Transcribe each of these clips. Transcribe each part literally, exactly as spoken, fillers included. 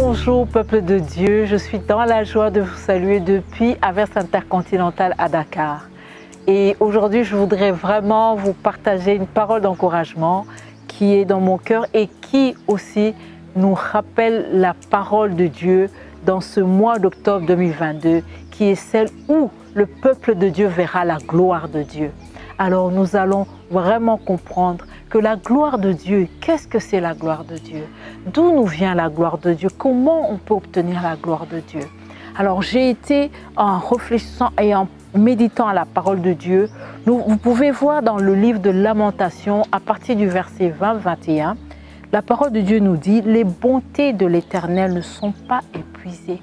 Bonjour peuple de Dieu, je suis dans la joie de vous saluer depuis Averse Intercontinentale à Dakar. Et aujourd'hui, je voudrais vraiment vous partager une parole d'encouragement qui est dans mon cœur et qui aussi nous rappelle la parole de Dieu dans ce mois d'octobre deux mille vingt-deux, qui est celle où le peuple de Dieu verra la gloire de Dieu. Alors nous allons vraiment comprendre que la gloire de Dieu, qu'est-ce que c'est la gloire de Dieu? D'où nous vient la gloire de Dieu? Comment on peut obtenir la gloire de Dieu? Alors j'ai été en réfléchissant et en méditant à la parole de Dieu. Nous, vous pouvez voir dans le livre de Lamentations, à partir du verset vingt à vingt et un, la parole de Dieu nous dit « Les bontés de l'Éternel ne sont pas épuisées.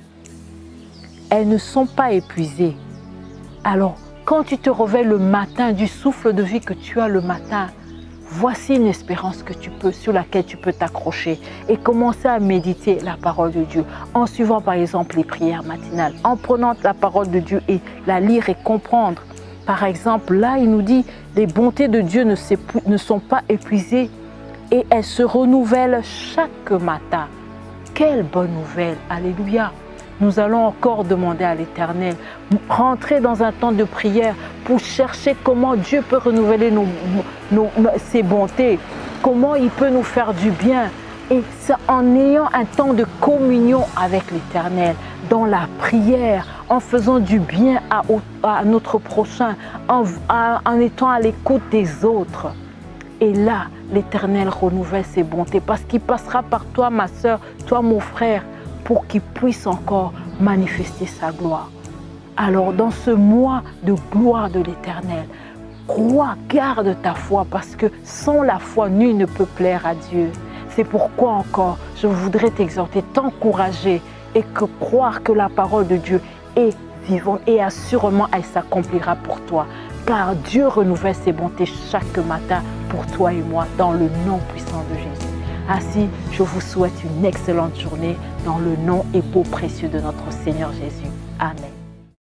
Elles ne sont pas épuisées. » Alors, quand tu te réveilles le matin du souffle de vie que tu as le matin, voici une espérance que tu peux, sur laquelle tu peux t'accrocher et commencer à méditer la parole de Dieu en suivant par exemple les prières matinales, en prenant la parole de Dieu et la lire et comprendre. Par exemple, là, il nous dit « Les bontés de Dieu ne, ne sont pas épuisées et elles se renouvellent chaque matin. » Quelle bonne nouvelle! Alléluia! Nous allons encore demander à l'Éternel, rentrer dans un temps de prière pour chercher comment Dieu peut renouveler nos, nos, ses bontés, comment il peut nous faire du bien. Et c'est en ayant un temps de communion avec l'Éternel, dans la prière, en faisant du bien à, à notre prochain, en, à, en étant à l'écoute des autres. Et là, l'Éternel renouvelle ses bontés parce qu'il passera par toi, ma soeur, toi, mon frère, pour qu'il puisse encore manifester sa gloire. Alors, dans ce mois de gloire de l'Éternel, crois, garde ta foi, parce que sans la foi, nul ne peut plaire à Dieu. C'est pourquoi encore, je voudrais t'exhorter, t'encourager et que croire que la parole de Dieu est vivante et assurément elle s'accomplira pour toi. Car Dieu renouvelle ses bontés chaque matin pour toi et moi, dans le nom puissant de Jésus. Ainsi, je vous souhaite une excellente journée dans le nom et beau précieux de notre Seigneur Jésus. Amen.